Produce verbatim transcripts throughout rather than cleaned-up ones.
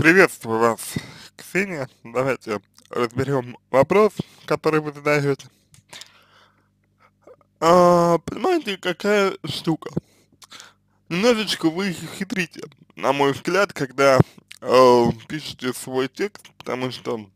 Приветствую вас, Ксения. Давайте разберем вопрос, который вы задаете. А, понимаете, какая штука? Немножечко вы хитрите, на мой взгляд, когда э, пишете свой текст, потому что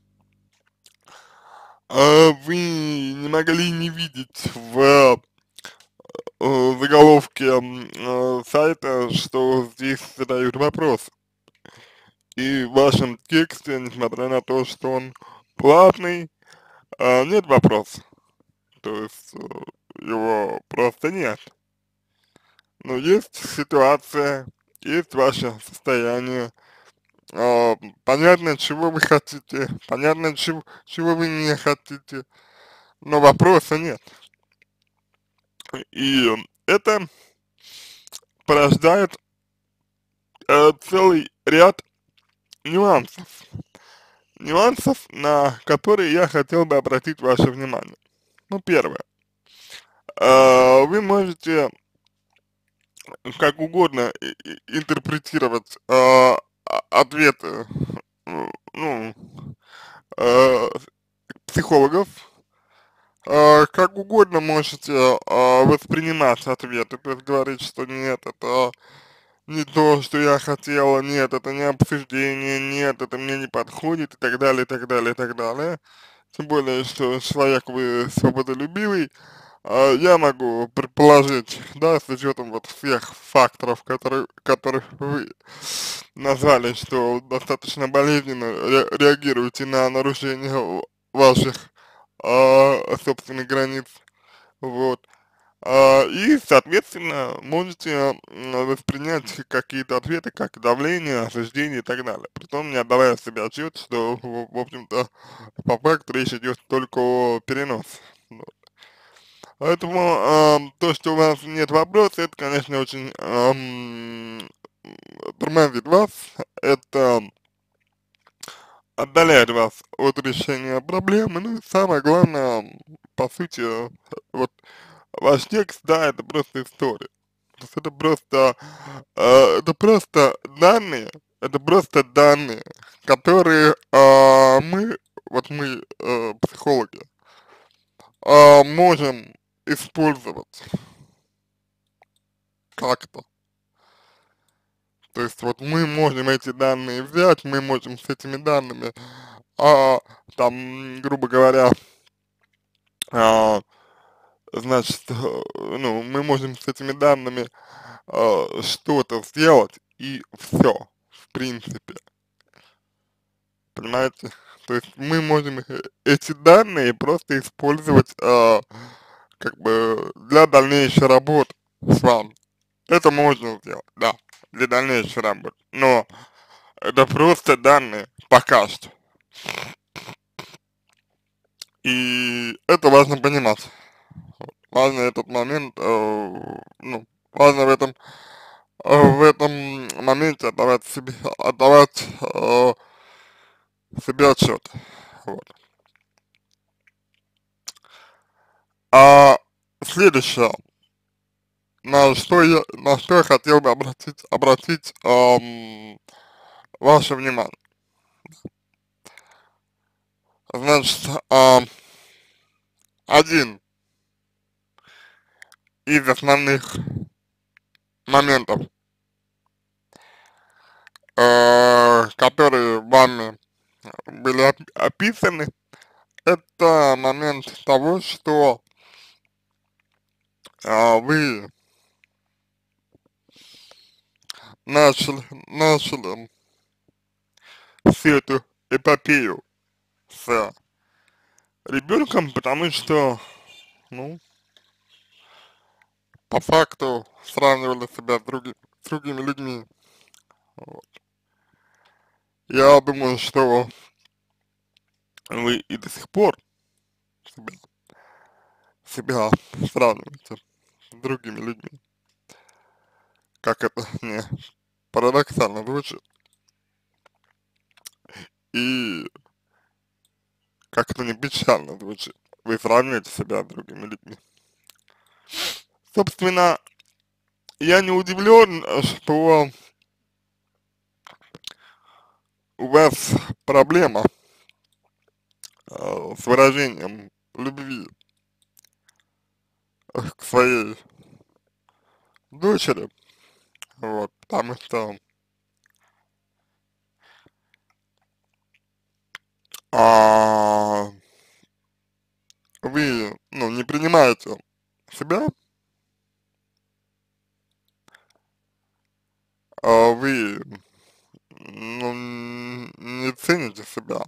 э, вы не могли не видеть в э, заголовке м, э, сайта, что здесь задают вопрос. И в вашем тексте, несмотря на то, что он платный, а, нет вопроса. То есть э, его просто нет. Но есть ситуация, есть ваше состояние, а, понятно, чего вы хотите, понятно, чего, чего вы не хотите, но вопроса нет. И это порождает э, целый ряд нюансов. Нюансов, на которые я хотел бы обратить ваше внимание. Ну, первое. Э, вы можете как угодно и- и- интерпретировать э, а- ответы, э, ну, э, психологов, э, как угодно можете э, воспринимать ответы, то есть говорить, что нет, это не то, что я хотела, нет, это не обсуждение, нет, это мне не подходит и так далее, и так далее, и так далее. Тем более, что человек вы свободолюбивый, а, я могу предположить, да, с учетом вот всех факторов, которые, которых вы назвали, что достаточно болезненно ре реагируете на нарушение ваших а, собственных границ, вот. А, и, соответственно, можете м, воспринять какие-то ответы как давление, осуждение и так далее. Притом не отдавая себе отчет, что, в, в общем-то, по факту речь идет только о переносе. Вот. Поэтому ам, то, что у вас нет вопроса, это, конечно, очень ам, тормозит вас, это отдаляет вас от решения проблемы, ну и самое главное, по сути, вот ваш текст, да, это просто история. То есть это просто, э, это просто данные, это просто данные, которые а, мы, вот мы, э, психологи, а, можем использовать как-то. То есть вот мы можем эти данные взять, мы можем с этими данными, а, там, грубо говоря, а, значит, э, ну, мы можем с этими данными а, что-то сделать и все, в принципе, понимаете? То есть мы можем э- эти данные просто использовать а, как бы для дальнейшей работы с вами. Это можно сделать, да, для дальнейшей работы. Но это просто данные пока что. И это важно понимать. Важно этот момент, э, ну, важно в этом, э, в этом моменте отдавать себе, отдавать э, себе отчет. Вот. А следующее, на что я, на что я хотел бы обратить, обратить эм, ваше внимание. Значит, эм, один из основных моментов, э, которые вами были оп- описаны, это момент того, что а, вы начали, начали всю эту эпопею с ребенком, потому что, ну, по факту сравнивали себя с, други, с другими людьми. Вот. Я думаю, что вы и до сих пор себя, себя сравниваете с другими людьми. Как это не парадоксально звучит. И как это не печально звучит. Вы сравниваете себя с другими людьми. Собственно, я не удивлен, что у вас проблема э, с выражением любви э, к своей дочери, вот, потому что а, вы, ну, не принимаете себя, а вы, ну, н- не цените себя,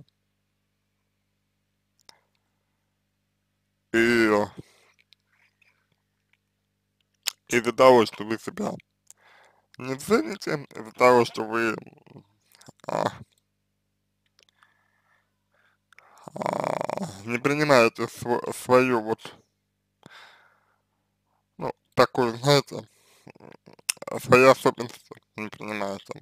и из-за того, что вы себя не цените, из-за того, что вы а, а, не принимаете св свою вот, ну, такую, знаете, свои особенности не принимаете.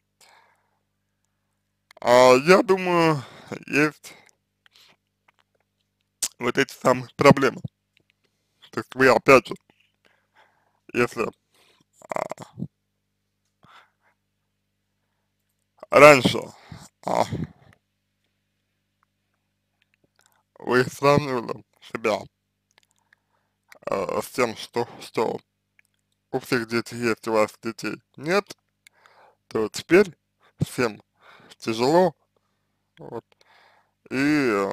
А я думаю, есть вот эти самые проблемы. То есть вы, опять же, если а, раньше а, вы сравнивали себя а, с тем, что, что у всех детей есть, у вас детей нет, то теперь всем тяжело, вот, и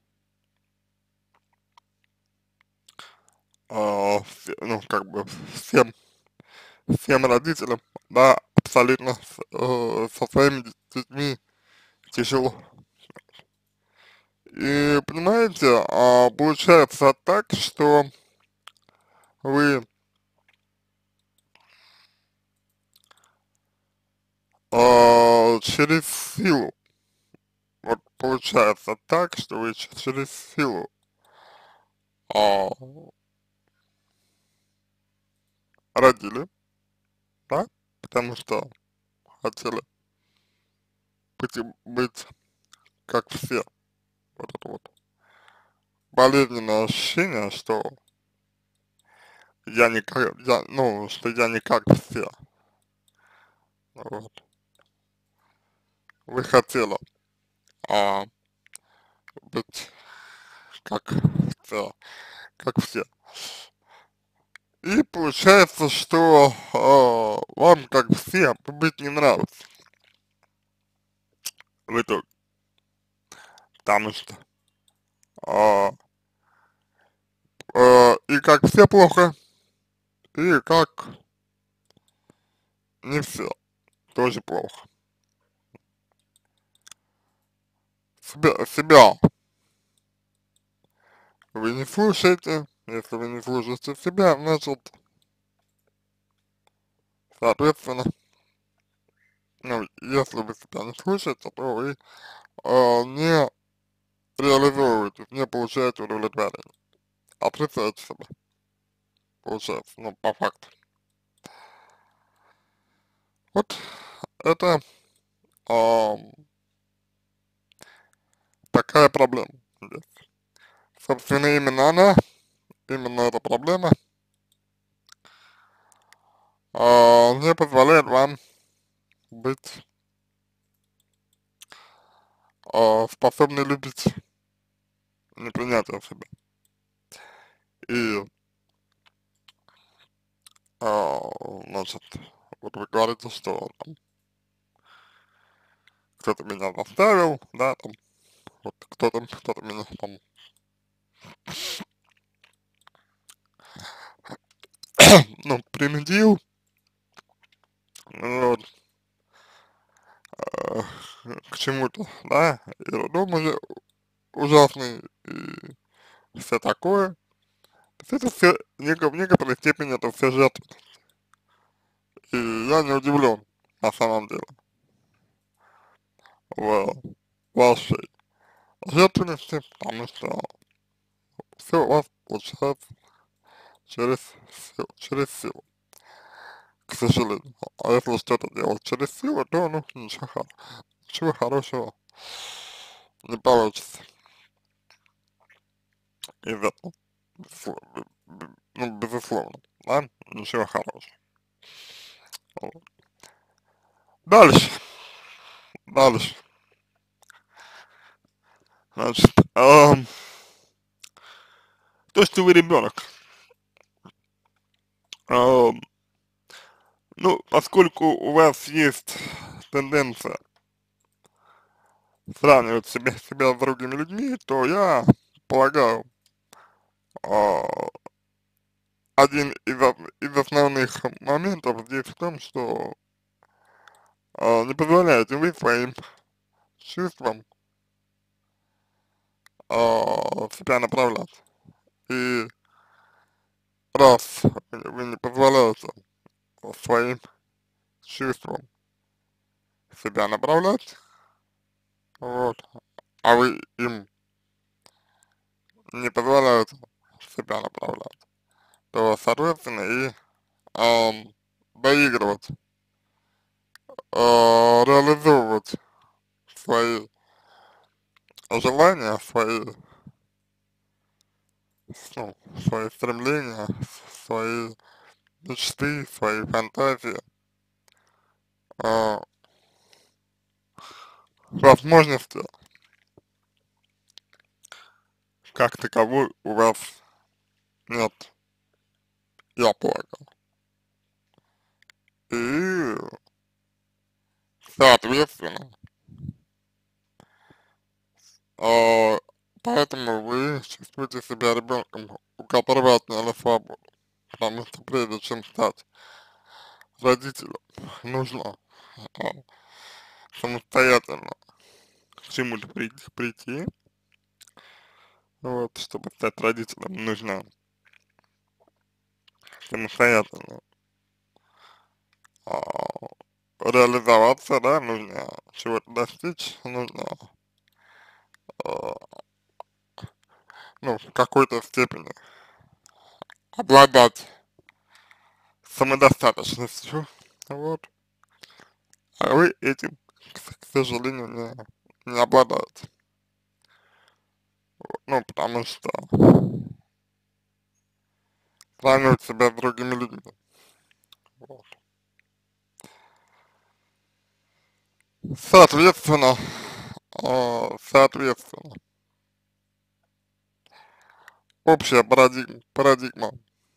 а, все- ну, как бы всем, всем родителям, да, абсолютно с- э, со своими детьми тяжело. И понимаете, а, получается так, что вы а, через силу, вот получается так, что вы ч- через силу а, родили, да, потому что хотели быть, и- быть как все. Вот это вот болезненное ощущение, что я не как, я, ну, что я не как все. Вот. Вы хотели а, быть как все, как все. И получается, что э, вам, как всем, быть не нравится в итоге, потому что э, э, и как все плохо, и как не все тоже плохо. Себя, себя вы не слушаете, если вы не слушаете себя, значит, соответственно, ну, если вы себя не слушаете, то вы э, не реализовываете, не получаете удовлетворение, отрицаете себя, получается, ну, по факту. Вот это а, такая проблема есть. Собственно, именно она, именно эта проблема а, не позволяет вам быть а, способны любить непринятие себя. И, а, значит, вот вы говорите, что там кто-то меня заставил, да, там, вот кто-то, кто-то меня там, ну, принудил, вот, э, к чему-то, да, и дом уже ужасный, и все такое. То есть это все, неко- в некоторой степени это все жертвы. И я не удивлен, на самом деле, в вашей жертвенности, потому что все у вас получается через силу, через силу, к сожалению. А если что-то делать через силу, то, ну, ничего, хо- ничего хорошего не получится из этого. Безусловно, ну, безусловно, да, ничего хорошего. Вот. Дальше, дальше. Значит, ам, то, что вы ребенок, ам, ну, поскольку у вас есть тенденция сравнивать себя, себя с другими людьми, то я полагаю, а, один из, ос- из основных моментов здесь в том, что а, не позволяете вы своим чувствам а, себя направлять. И раз вы не позволяете своим чувствам себя направлять, вот, а вы им не позволяете себя направлять, то, соответственно, и ам, доигрывать, а, реализовывать свои желания, свои, ну, свои стремления, свои мечты, свои фантазии, а, возможности как таковой у вас нет, я полагаю. И, соответственно, а, поэтому вы чувствуете себя ребенком, у которого отняли свободу. Потому что прежде чем стать родителем, нужно а, самостоятельно к чему-то прийти, прийти. Вот, чтобы стать родителем, нужно самостоятельно а, реализоваться, да, нужно чего-то достичь, нужно, а, ну, в какой-то степени обладать самодостаточностью, вот, а вы этим, к, к сожалению, не, не обладаете, ну, потому что сравнивать себя с другими людьми, вот. Соответственно, а, соответственно, общая парадигма, парадигма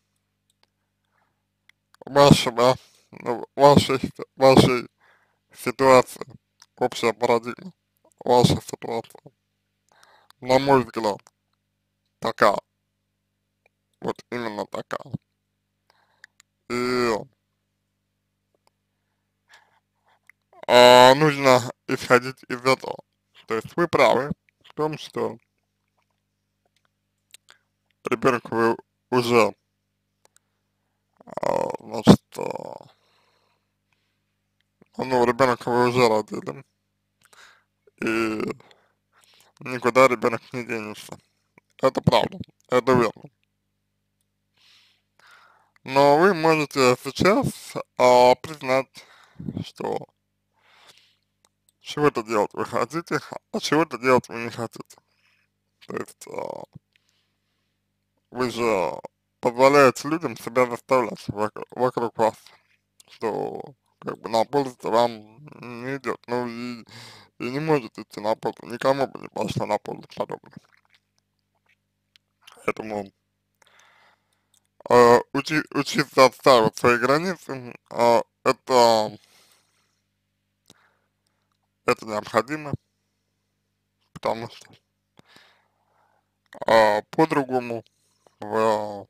вашего, ну, вашей, вашей ситуации, общая парадигма вашей ситуации, на мой взгляд, такая, вот именно такая. И а, нужно исходить из этого. То есть вы правы в том, что ребенку вы уже, а, значит, а, ну, ребенка вы уже родили, и никуда ребенок не денется. Это правда, это верно. Но вы можете сейчас а, признать, что чего-то делать вы хотите, а чего-то делать вы не хотите. То есть а, вы же позволяете людям себя заставлять вокруг, вокруг вас, что как бы на пользу вам не идет. Ну и, и не может идти на пользу, никому бы не пошло на пользу подобное. Поэтому э, учи, учиться отстаивать свои границы, э, это, это необходимо, потому что э, по-другому в,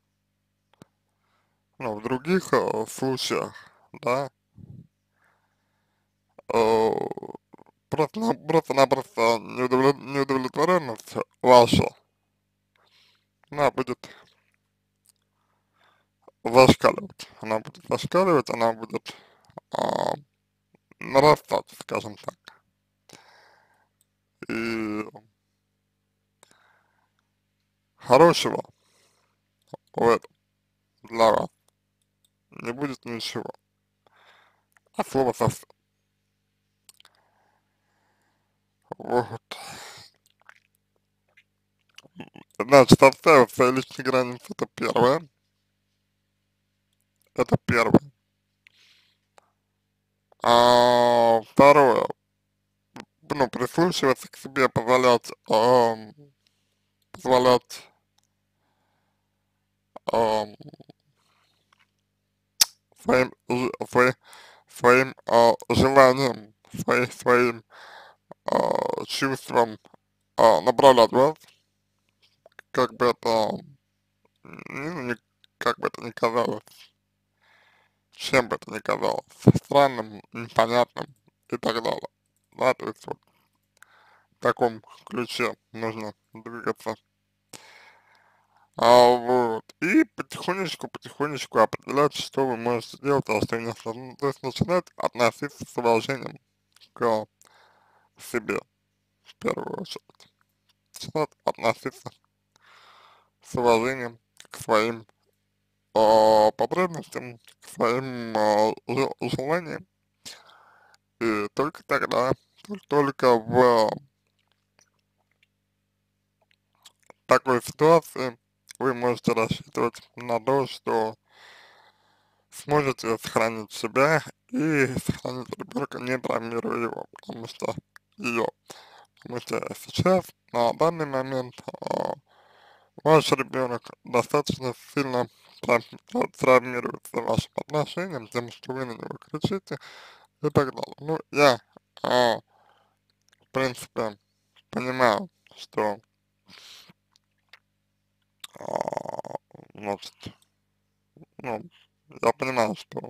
ну, в других э, случаях, да, э, просто, просто-напросто неудовлет, неудовлетворенность ваша, она будет зашкаливать, она будет зашкаливать, она будет а, нарастать, скажем так. И хорошего в этом для вас не будет ничего, а слова совсем. Вот. Значит, отставить свои личные границы, это первое, это первое. А второе, ну, прислушиваться к себе, позволять, ам, позволять, ам, своим, ж- свои- своим а, желанием, свои, своим а, чувством а, направлять вас, как бы это, ну, не, как бы это ни казалось, чем бы это ни казалось, странным, непонятным и так далее. Да, то есть вот в таком ключе нужно двигаться. А, вот. И потихонечку, потихонечку определять, что вы можете делать, а что нет. Ну, то есть начинать относиться с уважением к себе, в первую очередь. Начинать относиться с уважением к своим а, потребностям, к своим а, жел- желаниям. И только тогда, только, только в такой ситуации вы можете рассчитывать на то, что сможете сохранить себя и сохранить ребенка, не травмируя его, потому что ее, потому что сейчас, на данный момент, а, ваш ребенок достаточно сильно трав- трав- травмируется вашим отношением, тем, что вы на него кричите и так далее. Ну, я, а, в принципе, понимаю, что, а, значит, ну, я понимаю, что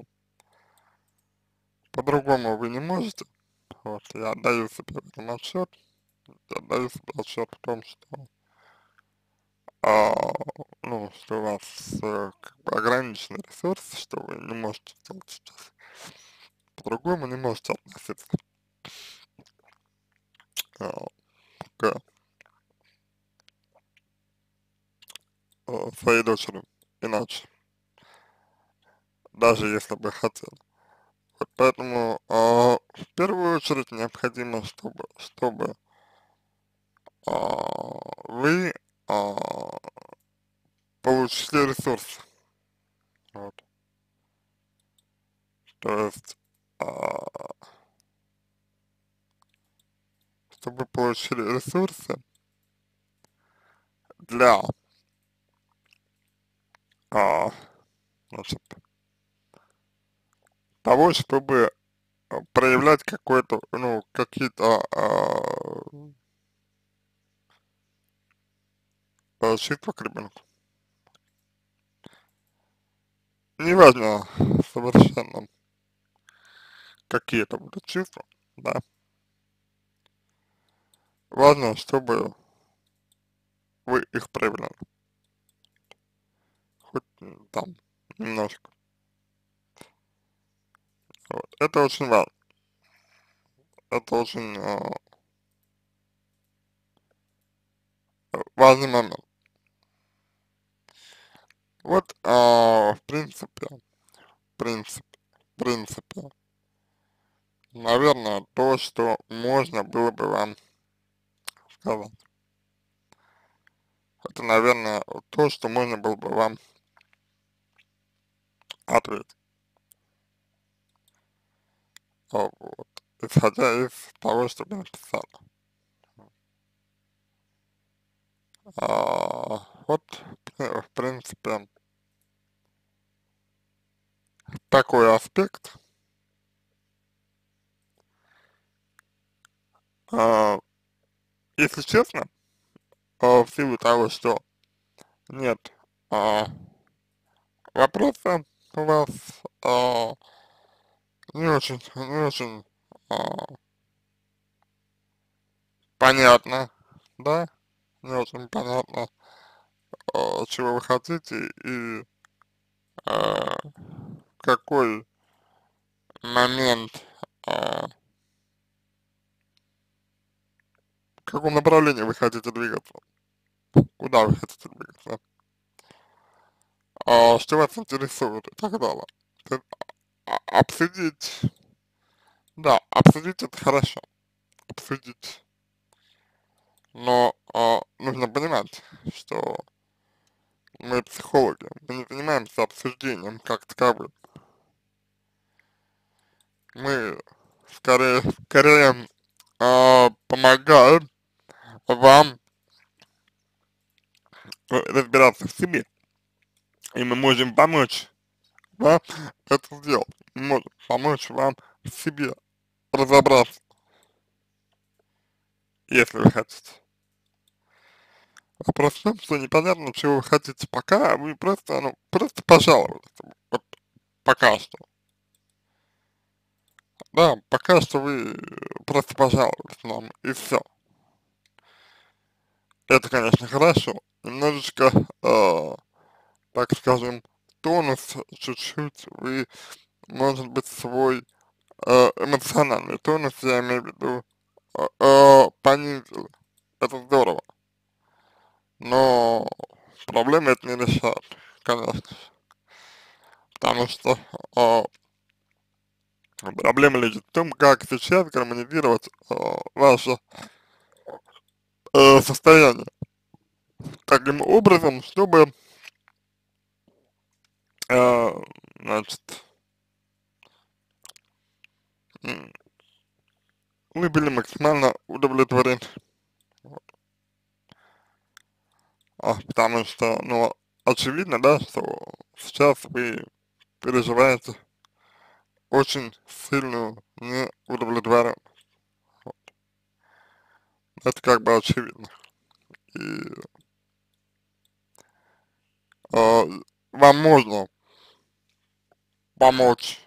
по-другому вы не можете, вот, я отдаю себе в этом отчет, я отдаю себе отчет в том, что, а, ну, что у вас э, как бы ограниченный ресурс, что вы не можете сделать сейчас по-другому, не можете относиться а, к а, своей дочери иначе, даже если бы хотели. Вот поэтому а, в первую очередь необходимо, чтобы, чтобы а, вы а, получили ресурс. Вот. То есть, а, чтобы получили ресурсы для, а, значит, того, чтобы а, проявлять какой-то, ну, какие-то а, а, чувства к ребенку. Неважно совершенно, какие это будут чувства, да. Важно, чтобы вы их проявляли, хоть м, там немножко. Вот. Это очень важно, это очень а, важный момент. Вот, а, в принципе, в принципе, в принципе, наверное, то, что можно было бы вам сказать. Это, наверное, то, что можно было бы вам ответить. А, вот. Исходя из того, что вы написали. А, вот, э, в принципе, такой аспект. А, если честно, а, в силу того, что нет а, вопроса у вас, а, не очень, не очень а, понятно, да, не очень понятно, а, чего вы хотите и а, какой момент, а, в каком направлении вы хотите двигаться, куда вы хотите двигаться, а, что вас интересует и так далее. То есть, а, обсудить, да, обсудить это хорошо, обсудить, но а, нужно понимать, что мы психологи, мы не занимаемся обсуждением как таковым, мы скорее, скорее э, помогает вам э, разбираться в себе, и мы можем помочь вам это сделать, мы можем помочь вам в себе разобраться, если вы хотите. Вопрос в том, что непонятно, чего вы хотите пока, а вы просто, ну, просто пожаловались, вот пока что. Да, пока что вы просто пожаловались нам, и все. Это, конечно, хорошо. Немножечко, э, так скажем, тонус чуть-чуть вы, может быть, свой э, эмоциональный тонус, я имею в виду, э, э, понизили. Это здорово. Но проблемы это не решает, конечно. Потому что э, проблема лежит в том, как сейчас гармонизировать э, ваше э, состояние таким образом, чтобы, э, значит, м, вы были максимально удовлетворены. Вот. А, потому что, ну, очевидно, да, что сейчас вы переживаете очень сильную неудовлетворенность. Вот. Это как бы очевидно. И э, вам можно помочь,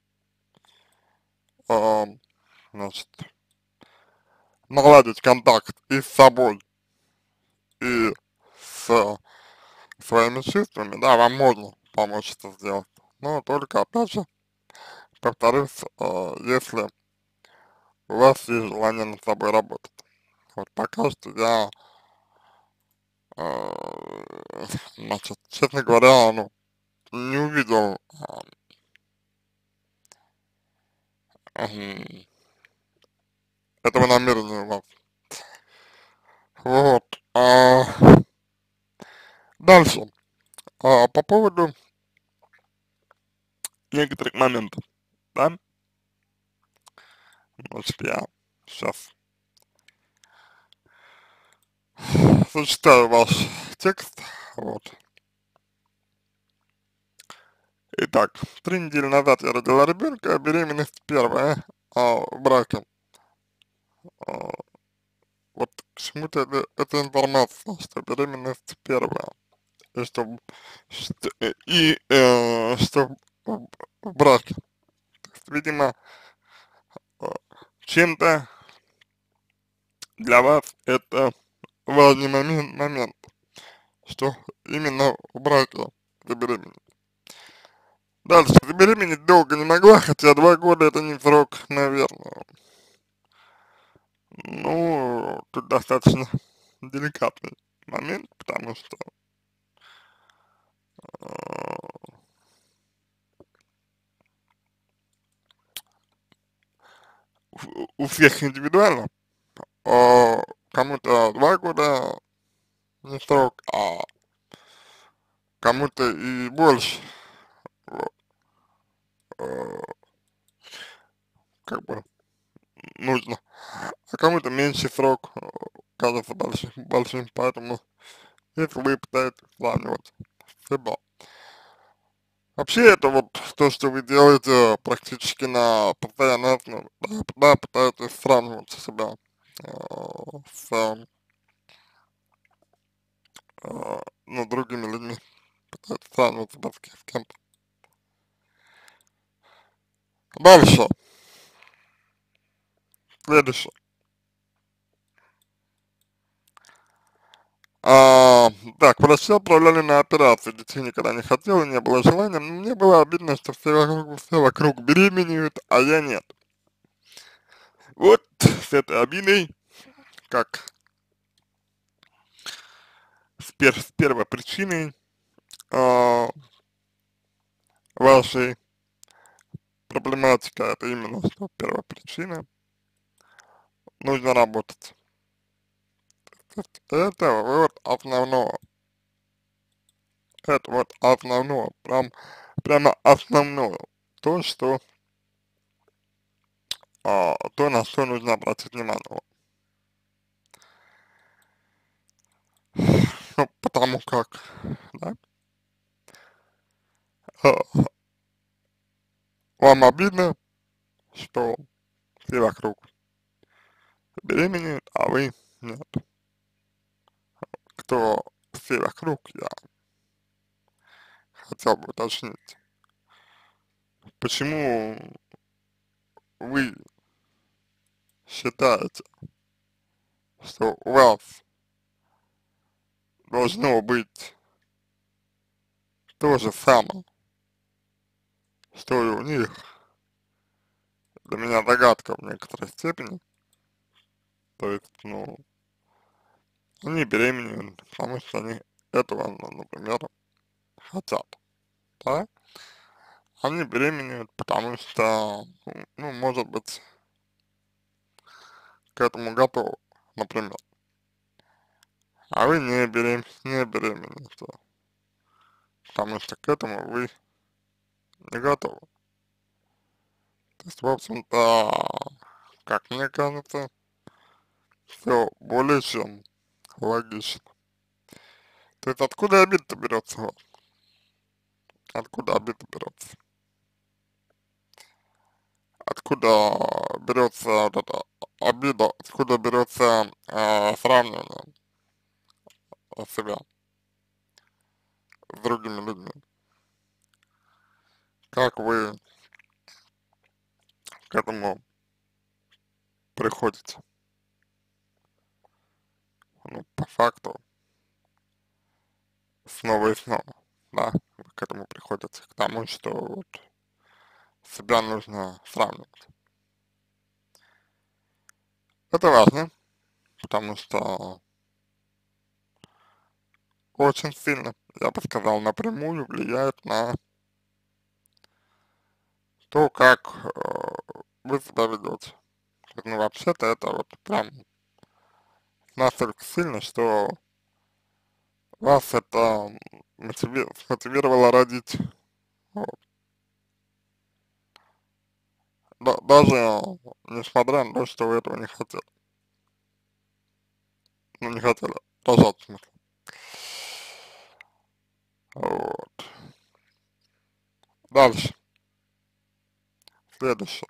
э, значит, наладить контакт и с собой, и с своими чувствами, да, вам можно помочь это сделать. Но только, опять же, повторюсь, э, если у вас есть желание над собой работать. Вот пока что я, э, значит, честно говоря, ну, не увидел э, м, этого намерения у вас. Вот. А, дальше. А, по поводу некоторых моментов, да, значит, я сейчас зачитаю ваш текст, вот. Итак, три недели назад я родила ребенка, беременность первая, а, в браке. А, вот к чему-то это, эта информация, что беременность первая, и что, что э, и э, что в, в браке. То есть, видимо, э, чем-то для вас это важный момент, момент, что именно в браке забеременеть. Дальше, забеременеть долго не могла, хотя два года это не срок, наверное. Ну, тут достаточно деликатный момент, потому что э, у, у всех индивидуально. Э, кому-то два года не срок, а кому-то и больше. Вот, э, как бы нужно. А кому-то меньше срок э, кажется большим, большим, поэтому если вы пытаетесь сравнивать себя. Вообще это вот то, что вы делаете практически на постоянной основе, да, да, пытаетесь сравнивать себя э, с э, ну, другими людьми, пытаетесь сравнивать себя с кем- с кем-то. Дальше, следующее. А, так, врачи отправляли на операцию, детей никогда не хотела, не было желания, но мне было обидно, что все вокруг, все вокруг беременеют, а я нет. Вот с этой обидой, как с, пер с первой причиной а, вашей проблематика, это именно что первая причина, нужно работать. То есть это вот основное, это вот основное, прям, прямо основное, то, что а, то, на что нужно обратить внимание. Ну, потому как, да, а, вам обидно, что все вокруг беременеют, а вы нет. Кто все вокруг, я хотел бы уточнить. Почему вы считаете, что у вас должно быть то же самое, что и у них? Для меня догадка в некоторой степени. То есть, ну, они беременеют, потому что они этого, ну, например, хотят, да? Они беременеют, потому что, ну, ну, может быть, к этому готовы, например. А вы не берем, не беременеете, потому что к этому вы не готовы. То есть, в общем-то, как мне кажется, все более чем логично. То есть, откуда обида берется у вас? Откуда обида берется? Откуда берется вот эта обида, откуда берется э, сравнивание себя с другими людьми? Как вы к этому приходите? Ну, по факту, снова и снова, да, вы к этому приходите, к тому, что вот себя нужно сравнивать. Это важно, потому что очень сильно, я бы сказал, напрямую влияет на то, как э, вы себя ведете. Ну, вообще-то это вот прям настолько сильно, что вас это мотиви смотивировало родить. Вот. Да, даже несмотря на то, что вы этого не хотели. Ну, не хотели рожать, в смысле. Вот. Дальше. Следующее.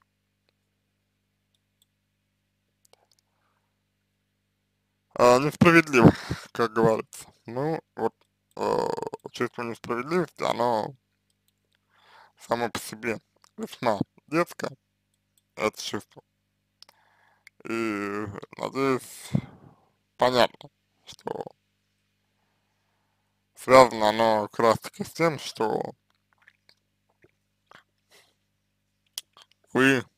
А, несправедливо, как говорится. Ну, вот э, чувство несправедливости, оно само по себе весьма детское, это чувство. И, надеюсь, понятно, что связано оно как раз таки с тем, что вы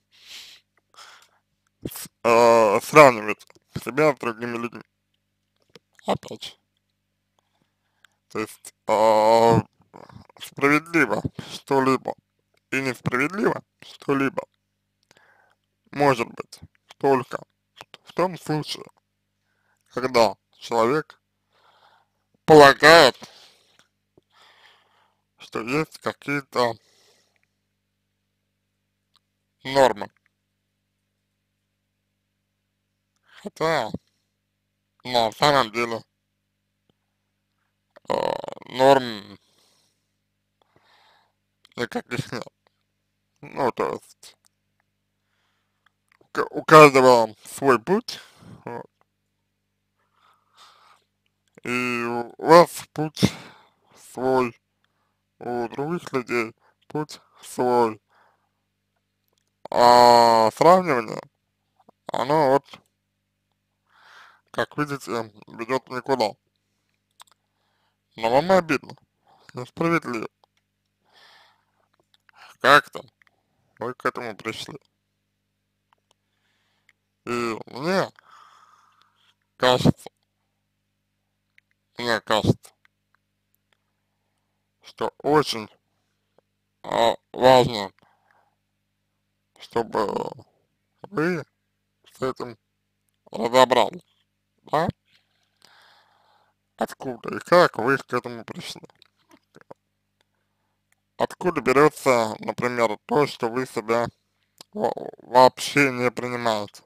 э, сравниваете себя с другими людьми, опять же. То есть э, справедливо что-либо и несправедливо что-либо может быть только в том случае, когда человек полагает, что есть какие-то нормы. Хотя на самом деле э, норм никаких нет. Ну, то есть к- у каждого свой путь, вот, и у вас путь свой, у других людей путь свой. А сравнивание, оно вот, как видите, ведет никуда. Но вам обидно, несправедливо. Как-то вы к этому пришли. И мне кажется, мне кажется, что очень а, важно, чтобы вы с этим разобрались, да? Откуда и как вы к этому пришли? Откуда берется, например, то, что вы себя во- вообще не принимается.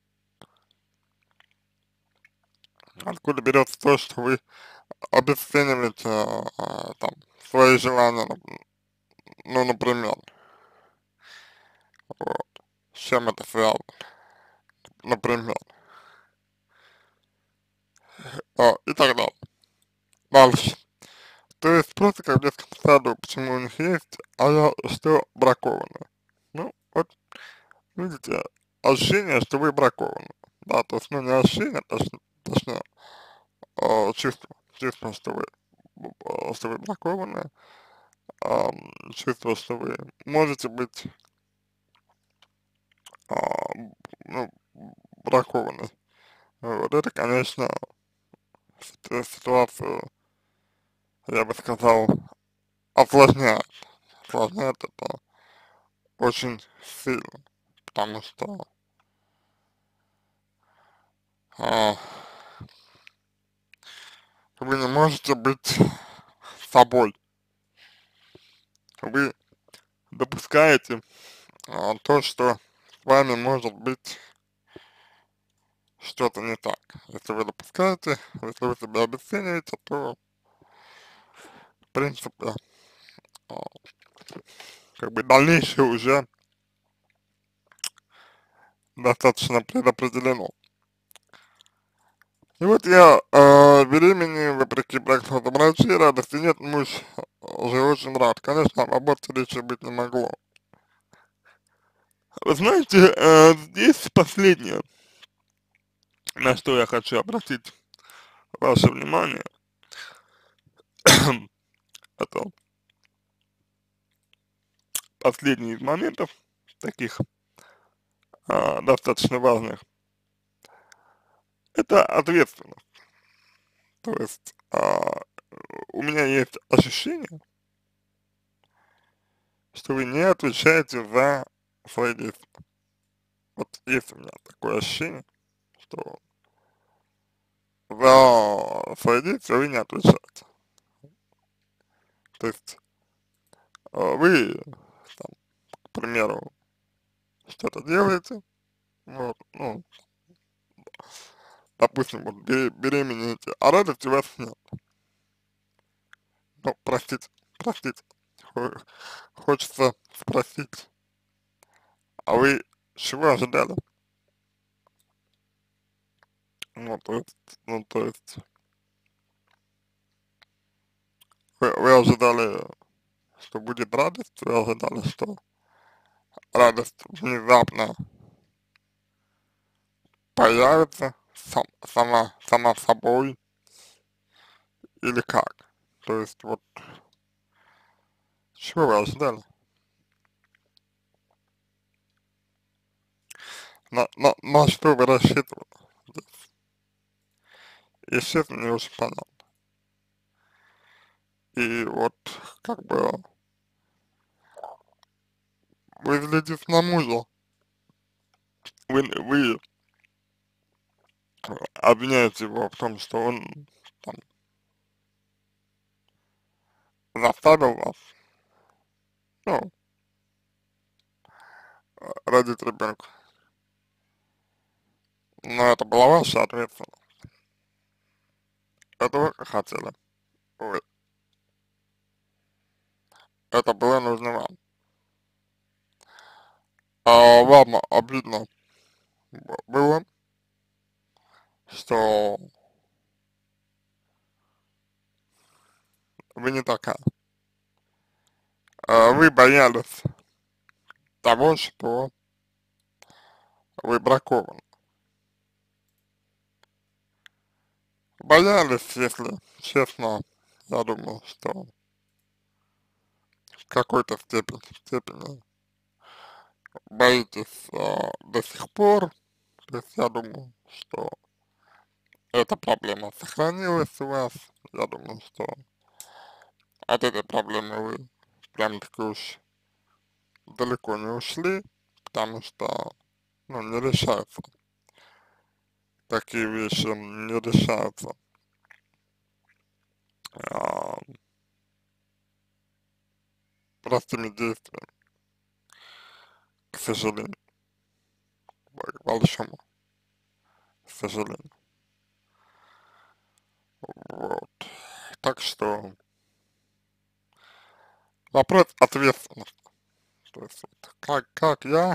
Откуда берется то, что вы обесцениваете а, а, там свои желания, нап- ну, например, вот, с чем это связано, например, а, и так далее. Дальше. То есть просто как в детском саду, почему у них есть, а я что бракованная. Ну, вот, видите, ощущение, что вы бракованы. Да, то есть, ну, не ощущение, точнее, точнее а, чувство, чувство, что вы, а, что вы бракованы, а, чувство, что вы можете быть, а, ну, бракованной. Вот это, конечно, ситу- ситуацию, я бы сказал, осложняет. Осложняет это очень сильно, потому что а, вы не можете быть собой. Вы допускаете а, то, что с вами может быть что-то не так. Если вы допускаете, если вы себя обесцениваете, то, в принципе, а, как бы дальнейшее уже достаточно предопределено. И вот я э, беременный, вопреки прогнозу врачей, радости нет, муж уже очень рад. Конечно, об аборте речи быть не могло. Вы знаете, э, здесь последнее, на что я хочу обратить ваше внимание, это последний из моментов, таких а, достаточно важных, это ответственность. То есть а, у меня есть ощущение, что вы не отвечаете за свои действия. Вот есть у меня такое ощущение, что за свои действия вы не отвечаете. То есть а, вы, там, к примеру, что-то делаете, вот, ну, допустим, вот бере- беременеете, а радости у вас нет. Ну, простите, простите, хо- хочется спросить, а вы чего ожидали? Ну, то есть, ну, то есть, вы, вы ожидали, что будет радость, вы ожидали, что радость внезапно появится сам, сама, сама собой, или как? То есть, вот, чего вы ожидали? На, на, на что вы рассчитывали? Естественно, не очень понятно. И вот, как бы, вы злитесь на мужа, вы, вы обвиняете его в том, что он там заставил вас, ну, родить ребенка. Но это была ваша ответственность. Это вы хотели. Вы. Это было нужно вам. А вам обидно б- было, что вы не такая. А вы боялись того, что вы бракованы. Боялись, если честно, я думаю, что в какой-то степени, степени боитесь а, до сих пор. То есть я думаю, что эта проблема сохранилась у вас. Я думаю, что от этой проблемы вы прям таки уж далеко не ушли, потому что, ну, не решаются такие вещи, не решаются а, простыми действиями. к сожалению, к большому сожалению. Вот. Так что вопрос ответственности. То есть вот, как, как я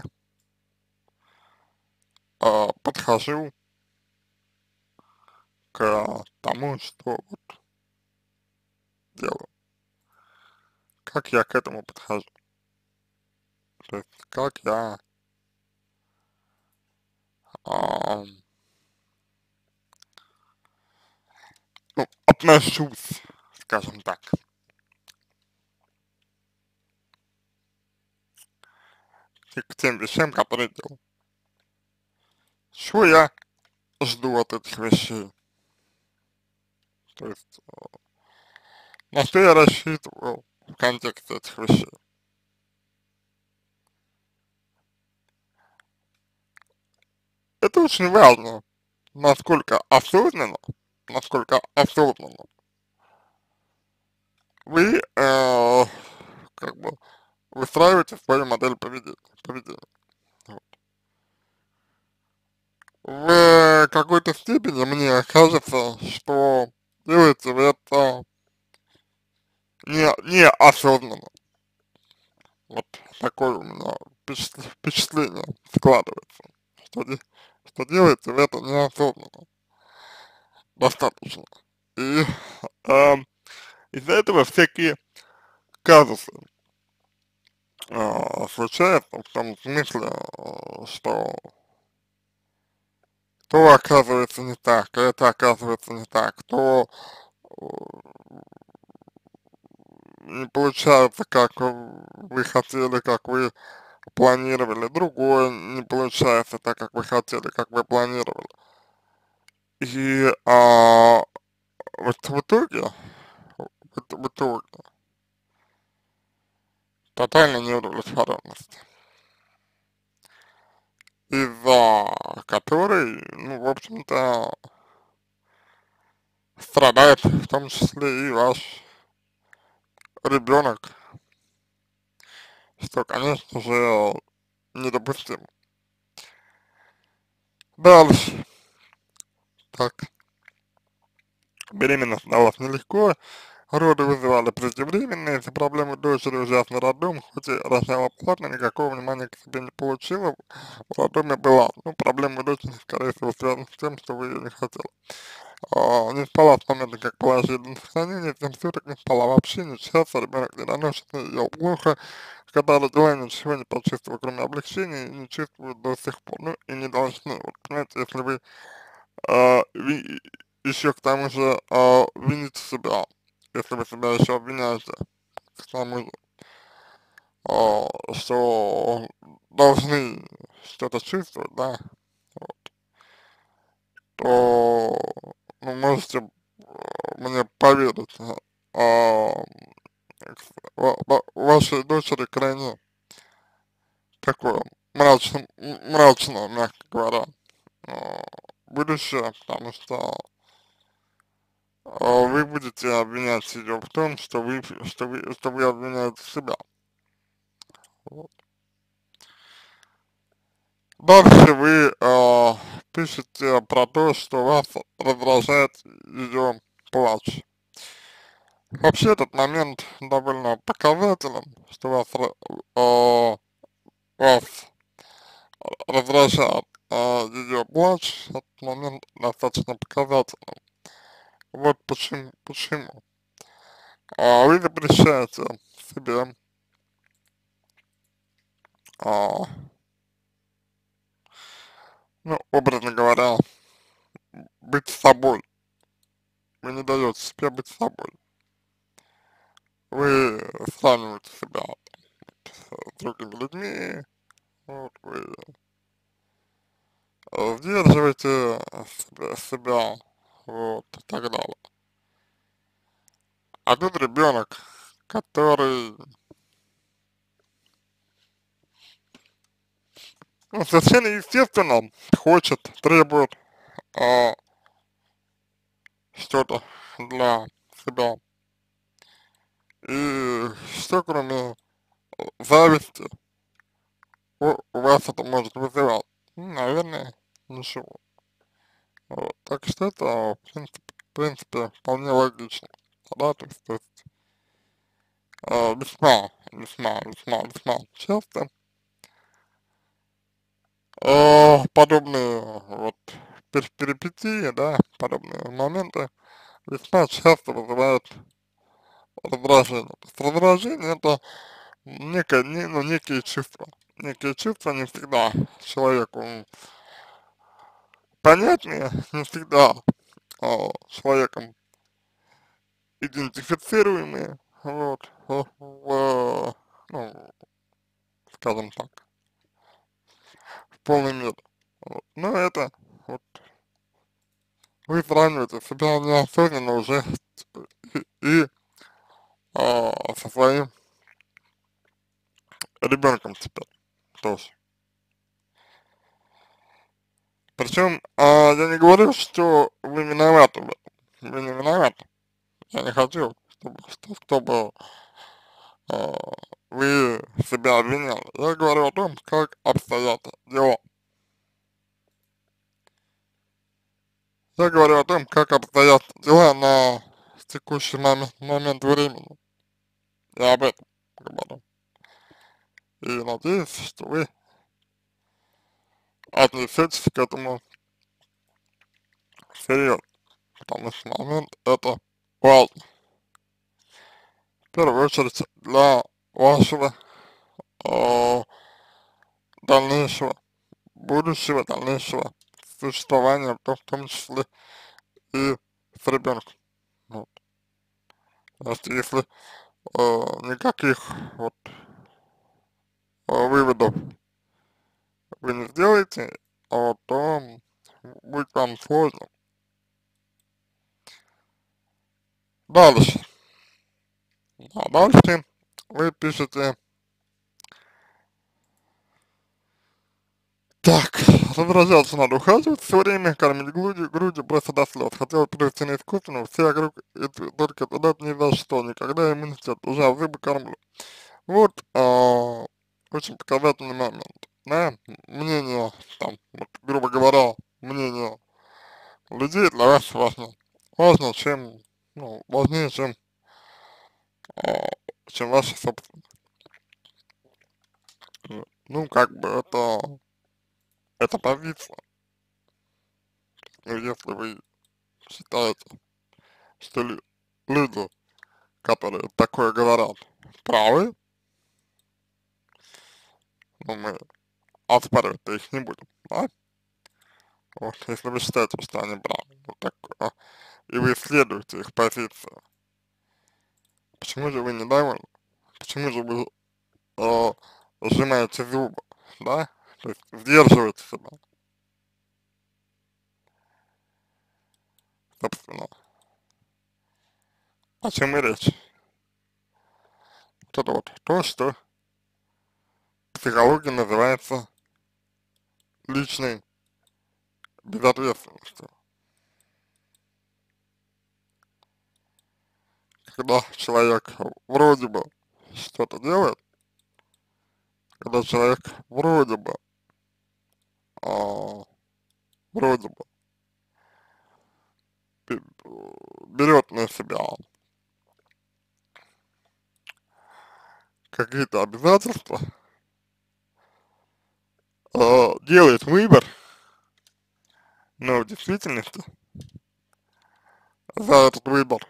э, подхожу к тому, что вот делаю. Как я к этому подхожу. То есть как я э, ну, отношусь, скажем так, и к тем вещам, которые делаю. Чего я жду от этих вещей? То есть на что я рассчитываю в контексте этих вещей? Это очень важно, насколько осознанно, насколько осознанно вы э, как бы выстраиваете свою модель поведения. поведения. Вот. В какой-то степени мне кажется, что делаете вы это не, неосознанно. Вот такое у меня впечат- впечатление складывается, что, де- что делаете вы это неосознанно достаточно. И э, из-за этого всякие казусы э, случаются в том смысле, э, что то оказывается не так, то это оказывается не так, то э, не получается, как вы хотели, как вы планировали, другое не получается так, как вы хотели, как вы планировали. И а, вот в итоге, в, в итоге, тотальная неудовлетворенность, из-за которой, ну, в общем-то, страдает в том числе и ваш ребенок, что, конечно же, недопустимо. Дальше. Так, беременность далась нелегко, роды вызывали преждевременные, из-за проблемы дочери ужасный роддом, хоть и рожала плотно, никакого внимания к себе не получила, в роддоме была. Ну, проблема у дочери, скорее всего, связана с тем, что вы ее не хотели. А, не спала с момента, как положили на сохранение, семь суток не спала вообще, не часа, ребенок недоношенный, ел плохо, когда родила, ничего не почувствовала, кроме облегчения, и не чувствую до сих пор, ну, и не должны. Вот, понимаете, если вы, а, ви, еще к тому же, а, вините себя, если вы себя еще обвиняете, к тому же, а, что должны что-то чувствовать, да, вот, то, ну, можете мне поверить, а, ва- ва- вашей дочери крайне такое мрачное, мрачное, мягко говоря, а, будущее, потому что а, вы будете обвинять ее в том, что вы, что вы, что вы обвиняете себя. Вот. Дальше вы а, пишете про то, что вас раздражает ее плач. Вообще этот момент довольно показателен, что вас, ра- а, вас раздражает а, ее плач, этот момент достаточно показательный. Вот почему, почему. А, вы запрещаете себе а, ну, образно говоря, быть собой. Вы не даете себе быть собой. Вы сравниваете себя с другими людьми, вот, вы э, сдерживаете себя, себя, вот, и так далее. А тут ребенок, который, ну, совершенно естественно хочет, требует а, что-то для себя. И что кроме зависти у, у вас это может вызывать? Ну, наверное, ничего. Вот. Так что это, в принципе, в принципе, вполне логично. Да, то есть, то есть э, весьма, весьма, весьма, весьма часто э, подобные вот пер перипетии, да, подобные моменты весьма часто вызывают раздражение. То есть раздражение это некое, не, ну, некие чувства. Некие чувства не всегда человеку понятнее, не всегда а, человеком идентифицируемые, вот, в, в, ну, скажем так, в полной мере. Вот. Но это вот вы сравниваете себя неосознанно уже и, и а, со своим ребенком теперь тоже. Причем а, я не говорю, что вы виноваты в этом. Вы не виноваты. Я не хочу, чтобы, что- чтобы а, вы себя обвиняли. Я говорю о том, как обстоят дела. Я говорю о том, как обстоят дела на текущий момент, момент времени. Я об этом говорю. И надеюсь, что вы отнесетесь к этому серьезно, потому что момент это важно. В первую очередь для вашего э, дальнейшего, будущего, дальнейшего существования, в том, в том числе и с ребенком. Вот. Потому что если э, никаких вот э, выводов вы не сделаете, вот, то будет вам сложно. Дальше. А дальше вы пишете: так, раздражаться надо, ухаживать все время, кормить грудью, грудью просто до слез. Хотел перевести на искусственную, все вокруг, и т- только туда ни за что, никогда иммунитет, уже а зубы кормлю. Вот, а, очень показательный момент, да, мнение, там, вот, грубо говоря, мнение людей для вас важно, важно, чем, ну, важнее, чем, а, чем ваше собственное. Вот. Ну, как бы это, это позиция, ну, если вы считаете, что лю- люди, которые такое говорят, правы, но мы оспаривать-то их не будем, да? Вот, если вы считаете, что они правы, вот так, а, и вы исследуете их позицию, почему же вы недовольны? Почему же вы э, сжимаете зубы, да? То есть сдерживаете себя, собственно. О чем и речь. Вот это вот то, что в психологии называется личной безответственностью. Когда человек вроде бы что-то делает, когда человек вроде бы, а, вроде бы бе- берет на себя какие-то обязательства, а, делает выбор, но в действительности за этот выбор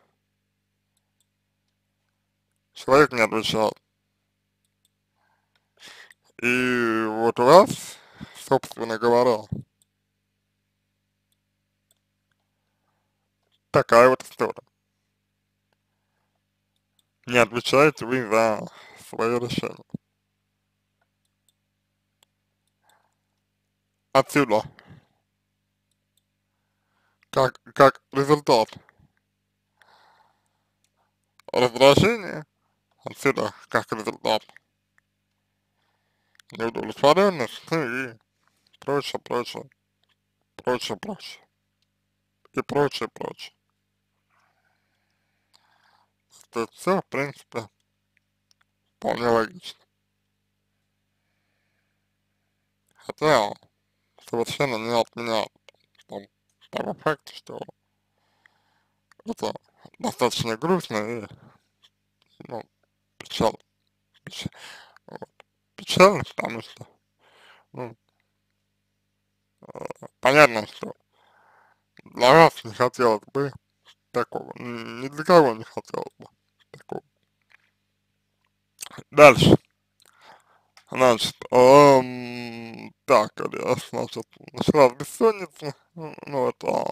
человек не отвечает. И вот у вас, собственно говоря, такая вот история. Не отвечаете вы за свое решение. Отсюда, как, как результат раздражения, отсюда, как результат неудовлетворенность, ну и прочее, прочее, прочее, прочее, и прочее, прочее. То есть все, в принципе, вполне логично. хотя совершенно не отменяет там, того факта, что это достаточно грустно и, ну, печально, печ- вот, печально, потому что, ну, понятно, что для вас не хотелось бы такого, н- ни для кого не хотелось бы такого. Дальше, значит, ам, так, я, значит, начала бессонница, ну, ну, это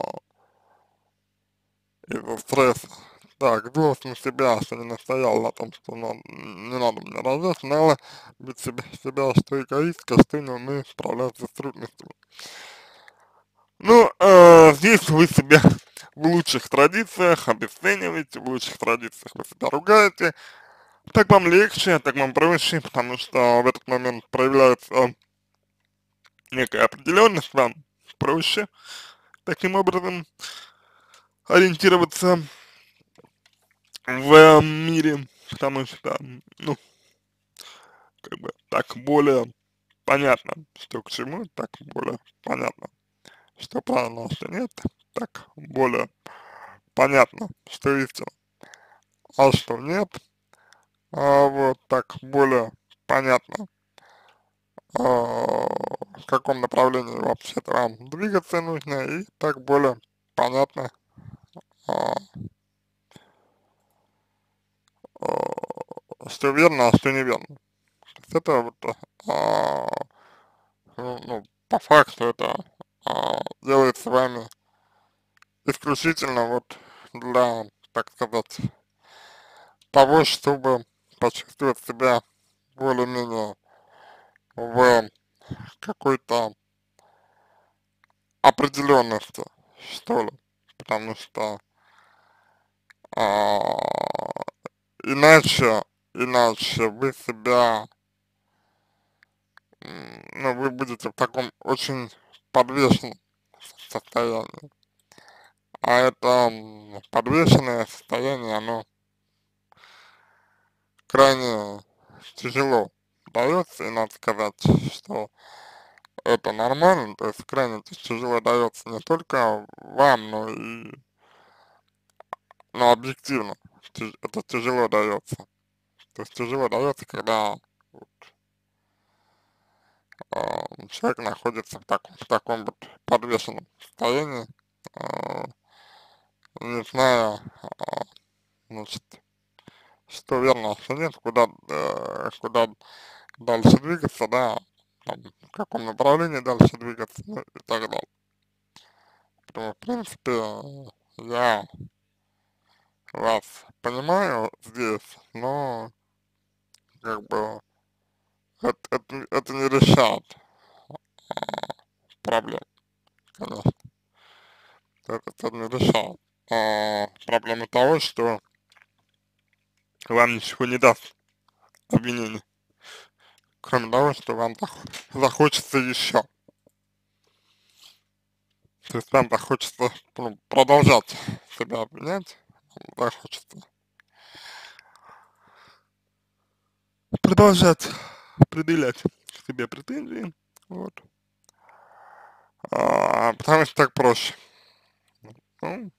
из-за стресса. Так, злость на себя, что не настоял на том, что надо, не надо мне рожать, знала ведь себя, себя, что эгоистка, что не умею справляться с трудностями. Ну, э, здесь вы себя в лучших традициях обесцениваете, в лучших традициях вы себя ругаете, так вам легче, так вам проще, потому что в этот момент проявляется некая определенность, вам проще таким образом ориентироваться в мире, потому что, ну, как бы так более понятно, что к чему, так более понятно, что правильно, а что нет, так более понятно, что истина, а что нет, а вот так более понятно, а, в каком направлении вообще-то вам двигаться нужно, и так более понятно, а, а, что верно, а что неверно. То есть это вот, а, ну, ну, по факту это а, делает с вами исключительно вот для, так сказать, того, чтобы почувствовать себя более-менее в какой-то определенности, что ли, потому что а, иначе, иначе вы себя, м, ну, вы будете в таком очень подвешенном состоянии, а это м, подвешенное состояние, оно крайне тяжело дается, и надо сказать, что это нормально, то есть крайне тяжело дается не только вам, но и, но объективно, тяж- это тяжело дается. То есть тяжело дается, когда вот, а, человек находится в таком, в таком вот подвешенном состоянии, а, не зная, а, значит, что верно, а что нет, куда, э, куда дальше двигаться, да, там, в каком направлении дальше двигаться, ну, и так далее. Поэтому, в принципе, я вас понимаю здесь, но как бы это, это, это не решает проблем, конечно, это, это не решает а, проблемы того, что вам ничего не даст обвинение, кроме того, что вам зах- захочется еще, то есть вам захочется, ну, продолжать себя обвинять, вам захочется продолжать предъявлять к себе претензии, вот, а, потому что так проще, ну,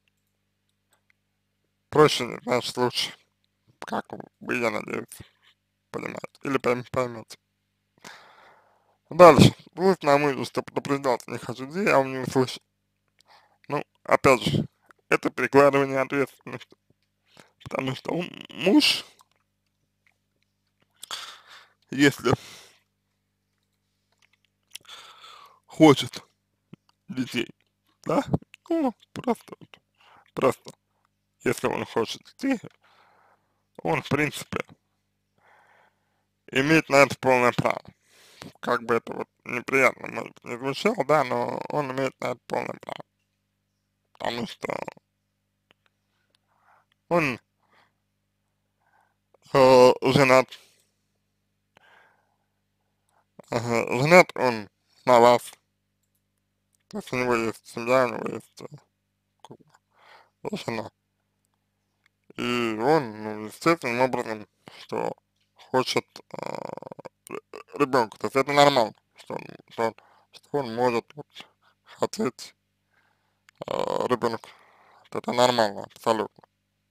проще, не значит лучше, как вы, я надеюсь, понимаете, или пойм поймете. Дальше. Злость на мужа, что предупреждался, не хочу, где я вам не услышал. Ну, опять же, это перекладывание ответственности, потому что он, муж, если хочет детей, да, ну, просто, вот, просто, если он хочет детей, он, в принципе, имеет на это полное право. Как бы это вот неприятно, может быть, не звучало, да, но он имеет на это полное право, потому что он э, женат, ага, женат он на вас, то есть у него есть семья, у него есть э, как бы жена, и он, ну, естественным образом, что хочет э, ребенка, то есть это нормально, что он, что он, что он может вот, хотеть э, ребенка. Это нормально, абсолютно.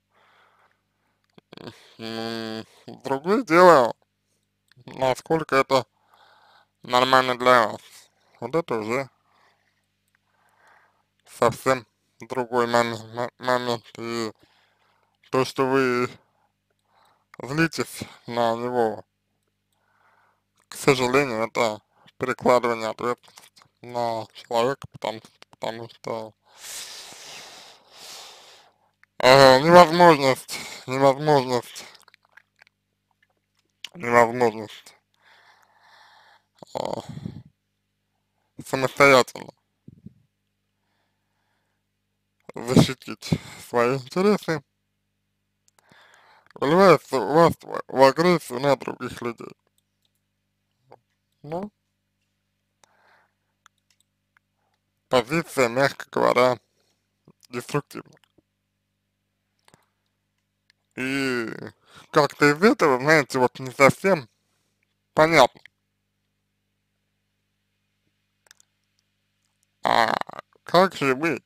М, Другое дело, насколько это нормально для вас. Вот это уже совсем другой момент, мо- момент. И то, что вы злитесь на него, к сожалению, это перекладывание ответственности на человека, потому, потому что э, невозможность, невозможность, невозможность э, самостоятельно защитить свои интересы выливается у вас в, в агрессию на других людей. Ну, позиция, мягко говоря, деструктивная. И как-то из этого, знаете, вот не совсем понятно, а как же вы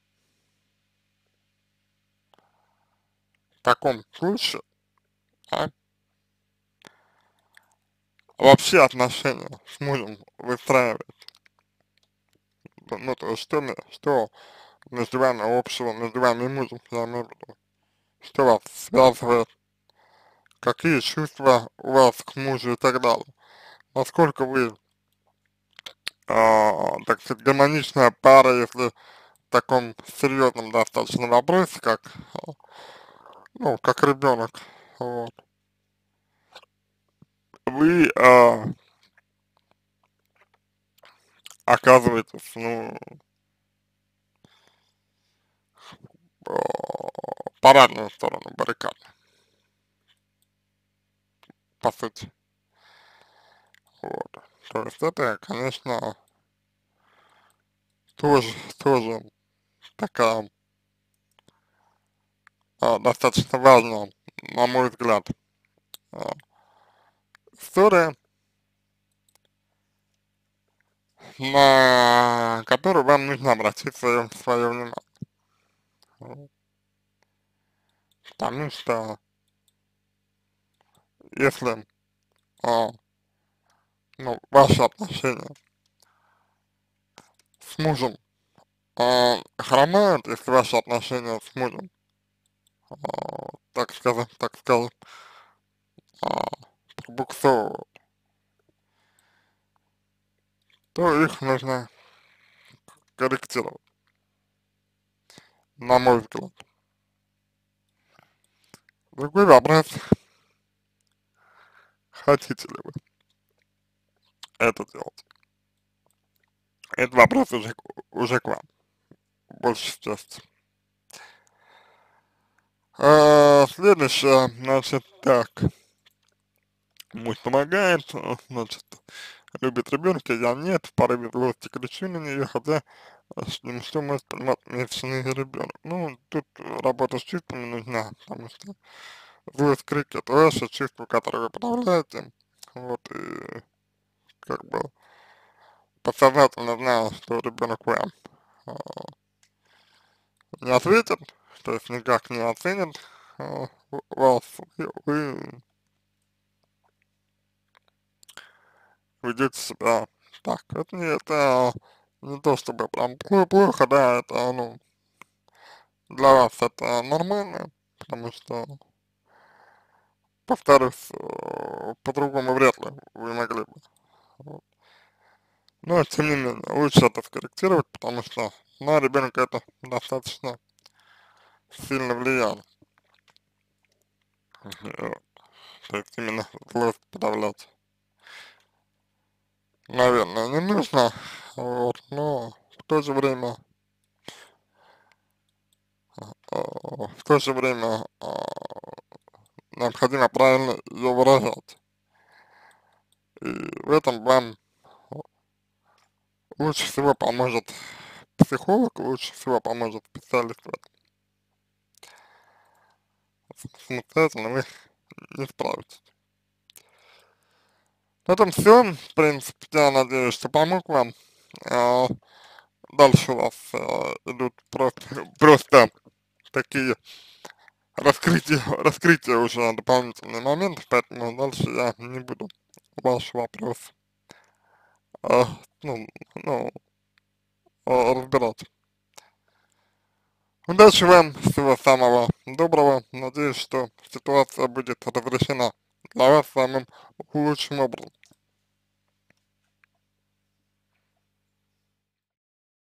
в таком случае, а, вообще отношения с мужем выстраиваете? Ну, то есть, что, ме- что между вами общего, между вами и мужем, я имею в виду, что вас связывает, какие чувства у вас к мужу и так далее. Насколько вы, а, так сказать, гармоничная пара, если в таком серьезном достаточно вопросе, как, а, ну, как ребенок, вот. Вы а, оказываетесь, ну, а, по разную сторону баррикад, по сути, вот. То есть это, конечно, тоже, тоже такая а, достаточно важная, на мой взгляд, а, история, на которую вам нужно обратить свое, свое внимание. Вот. Потому что если а, ну, ваши отношения с мужем а, хромают, если ваши отношения с мужем, а, так сказать, так скажем, а, пробуксовывают, то их нужно корректировать, на мой взгляд. Другой вопрос, хотите ли вы это делать? Это вопрос уже, к- уже к вам, большей части. А, следующее, значит, так, муж помогает, а, значит, любит ребенка, я нет, в порыве злости кричу на нее, хотя а, ш- ну, что может понимать месячный ребенок. Ну, тут э, работа с чувствами нужна, потому что злость, крик — это ваше чувство, которое вы подавляете, вот, и как бы подсознательно зная, что ребенок вам а, не ответит, то есть никак не оценит а, в- вас, вы, вы ведете себя так. Это не, это не то чтобы прям плохо, плохо, да, это, ну, для вас это нормально, потому что, повторюсь, э, по-другому вряд ли вы могли бы. Вот. Но, тем не менее, лучше это скорректировать, потому что на ребенка это достаточно сильно влияет. Вот. То есть именно злость подавлять, наверное, не нужно, вот, но в то же время, э, в то же время э, необходимо правильно ее выражать. И в этом вам лучше всего поможет психолог, лучше всего поможет специалист в этом. Самостоятельно вы не справитесь. На этом все. В принципе, я надеюсь, что помог вам. А, дальше у вас а, идут просто, просто такие раскрытия, раскрытия уже дополнительные моменты, поэтому дальше я не буду ваш вопрос а, ну, ну, а, разбирать. Удачи вам, всего самого доброго. Надеюсь, что ситуация будет разрешена для вас самым лучшим образом.